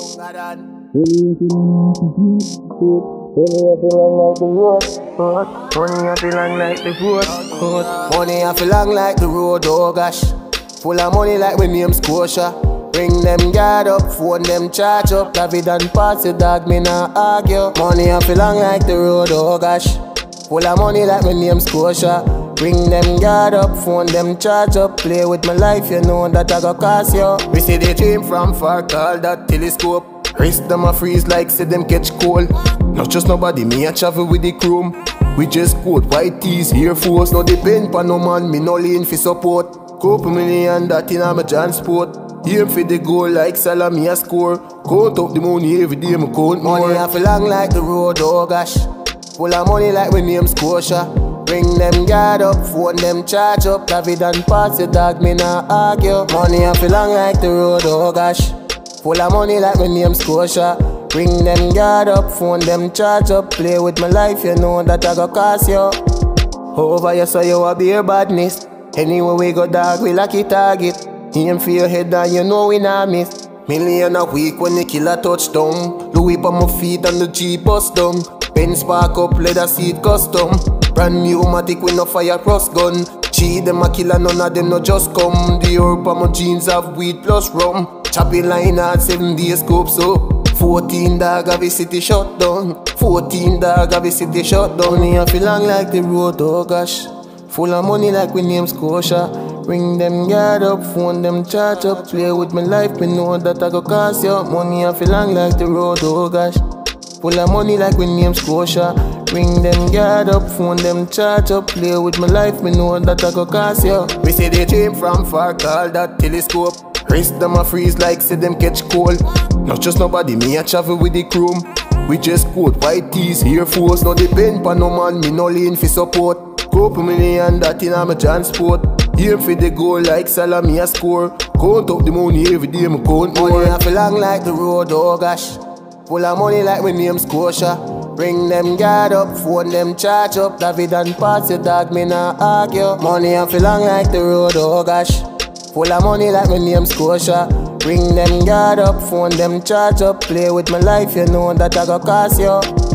Money I feel long like the road. Money I feel long like the road, oh gosh. Full of money like my name's Scotia. Bring them guard up, phone them charge up. Davy done pass the dog, me nah argue. Money I feel long like the road, oh gosh. Full of money like my name's Scotia. Bring them guard up, phone them charge up. Play with my life, you know that I go cost you. We see the dream from far, call that telescope. Wrist them a freeze like say them catch cold. Not just nobody, me a travel with the chrome. We just quote white tees, Air Force. No depend pa no man, me no lean for support. Couple million that in my transport. Aim for the goal like Salah, me a score. Count up the money every day, me count more. Money I feel long like the road, oh gosh. Full of money like my name's Scotia. Bring them guard up, phone them charge up. Davy done pass the dog, me nah argue. Money I feel long like the road, oh gosh. Full of money like my name's Scotia. Bring them guard up, phone them charge up. Play with my life, you know that I go cost you. Over you, so you a be a badness. Anywhere we go, dog, we lucky target. Aim for your head and you know we not miss. Million a week when the killer touchdown. Louis on my feet and the Jeep bust down. Pen spark up, leather seat custom. Brand new matic with no fire cross gun. Cheat them a killer, none of them no just come. The herb on my jeans have weed plus rum. Choppy line at 7 days scope so 14 dog have a city shut down. 14 dog have a city shut down. Money I feel long like the road, oh gosh. Full of money like we name's Scotia. Bring them guard up, phone them charge up. Play with my life, me know that I go cost you. Money I feel long like the road, oh gosh. Full of money like we name's Scotia. Bring them guard up, phone them charge up. Play with my life, me know that I go cost you. We see the dream from far, call that telescope. Wrist them a freeze like say them catch cold. Not just nobody, me a travel with the chrome. We just quote white tees, Air Force. No depend pa no man, me no lean for support. Couple million that in my transport. Aim for the goal like Salah, me a score. Count up the money every day, me count more. Money I feel long like the road, oh gosh. Full of money like my name's Scotia. Bring them guard up, phone them charge up. Davy done pass the dog, me nah argue. Money I feel long like the road, oh gosh. Full of money like my name's Scotia. Bring them guard up, phone them charge up. Play with my life, you know that I go cost you.